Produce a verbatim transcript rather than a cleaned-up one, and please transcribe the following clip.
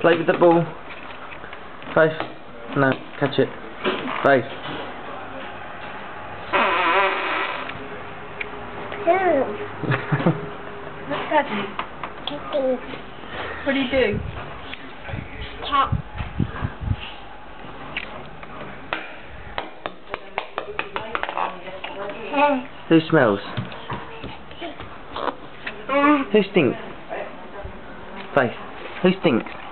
Play with the ball. Faith. No, catch it. Faith. What's Daddy? What do you do? Cat. Who smells? Who stinks? Faith. Who stinks?